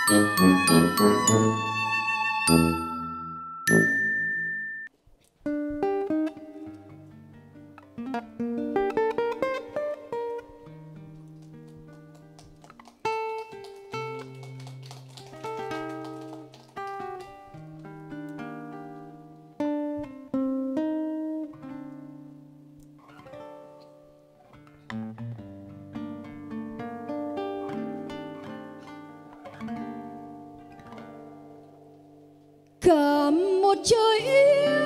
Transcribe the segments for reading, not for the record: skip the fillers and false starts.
Cả một trời yêu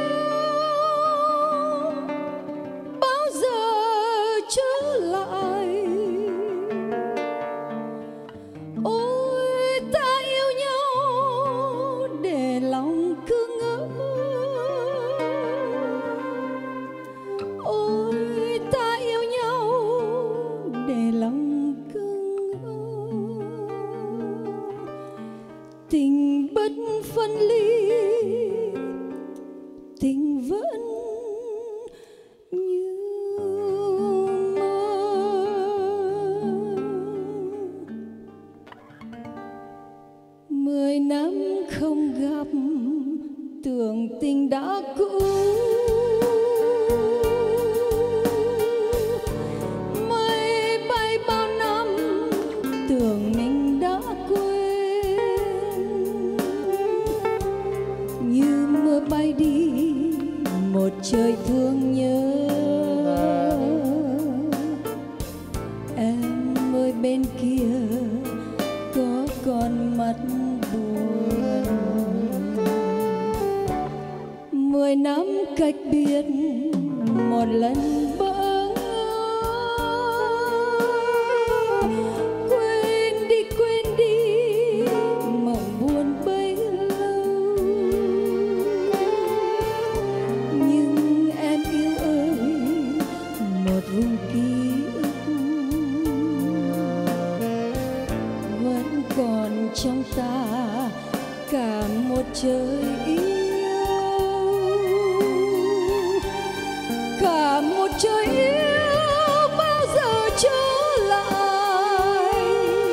bao giờ trở lại. Ôi ta yêu nhau để lòng cứ ngỡ. Ôi ta yêu nhau để lòng cứ ngỡ. Tình bất phân ly, tình vẫn như mơ. 10 năm không gặp, tưởng tình đã cũ. Mây bay bao năm, tưởng mình đã quên. Như mưa bay đi, một trời thương nhớ. Em ơi bên kia có con mắt buồn. 10 năm cách biệt, một lần bỡ ngỡ. Quên đi mộng buồn bấy lâu. Nhưng em yêu ơi, một vùng ký ức vẫn còn trong ta, cả một trời yêu, cả một trời yêu bao giờ trở lại.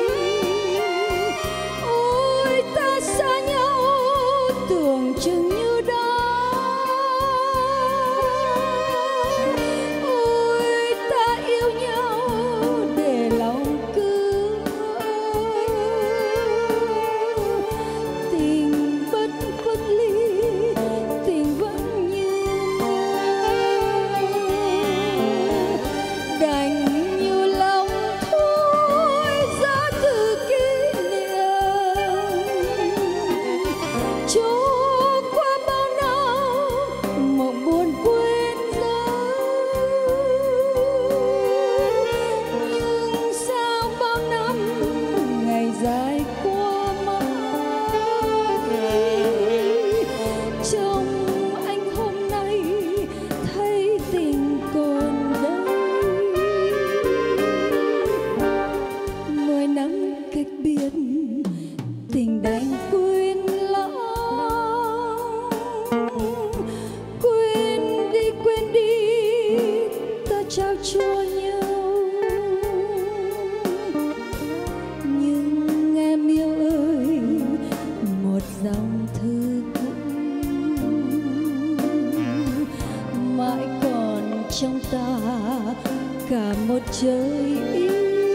Ôi ta xa nhau tưởng chừng như đã. Ôi ta yêu nhau để lòng cứ ngỡ. Tình bất phân ly, tình vẫn như mơ. Đành như lòng thôi giá từ kỷ niệm. Trôi qua bao năm, mộng buồn quên dấu. Nhưng sao bao năm ngày dài qua mãi. Trong anh hôm nay thấy tình còn đây. 10 năm cách biệt, tình đành quên lãng. Quên đi ta trao cho nhau. Nhưng em yêu ơi, một dòng thư cũ mãi còn trong ta, cả một trời yêu.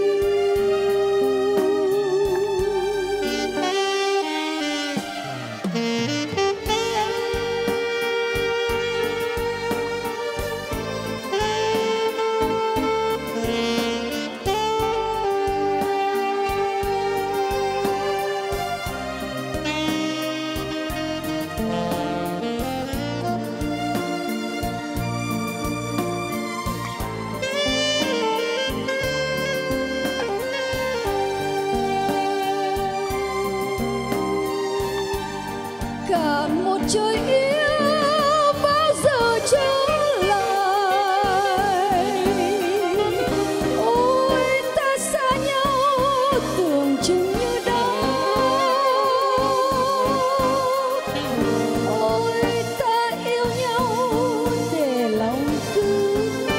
Cả một trời yêu bao giờ trở lại. Ôi ta xa nhau tưởng chừng như đã. Ôi ta yêu nhau để lòng cứ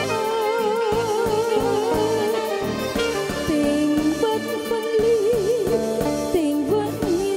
ngỡ. Tình bất phân ly, tình vẫn như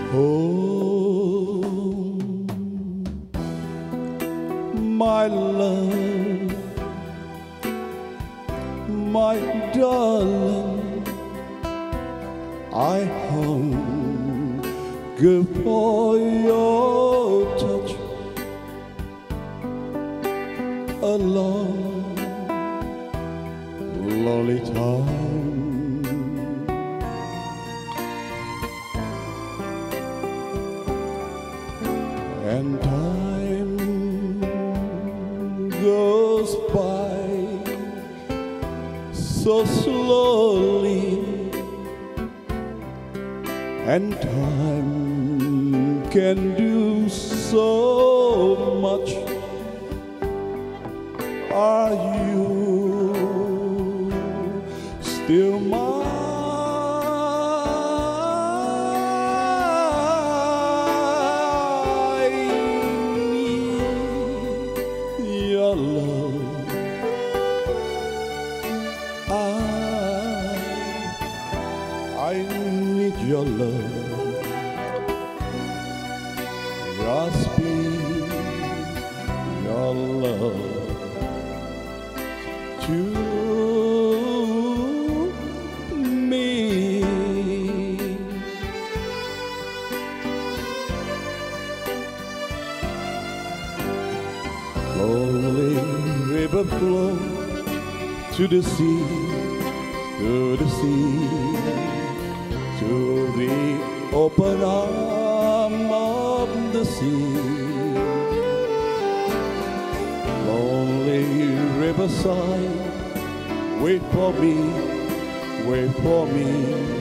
Oh, my love, my darling, I hunger for your touch. A long, lonely time, and time goes by so slowly, and time can do so much. Are you still mine? I need your love. I need your love. Your speed, your love. To me, lonely river flow to the sea, to the sea, to the open arm of the sea. Lonely riverside, wait for me, wait for me.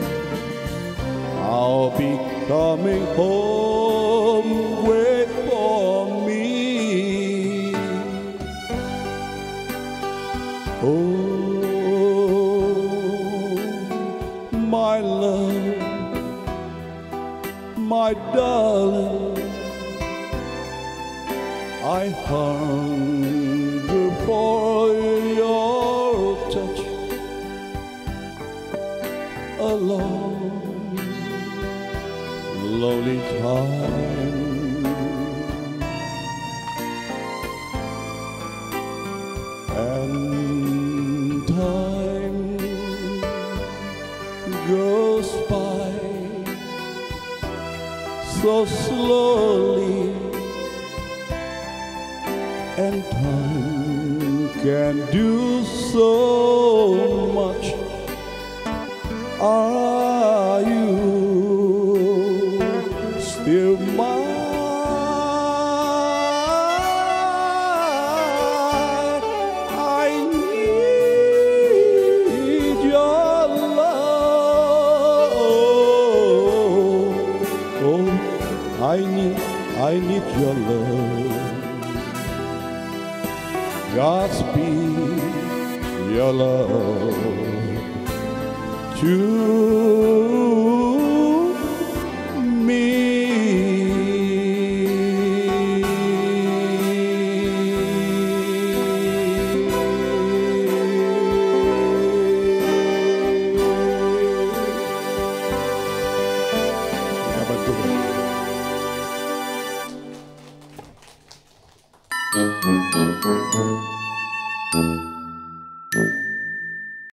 I'll be coming home, wait for me. Oh, my love, my darling, I hunger for your touch. A long, lonely time, and time goes by so slowly, and time can do so much. Are you still mine? I need your love. Oh, I need your love. Godspeed, your love to me. Thank you.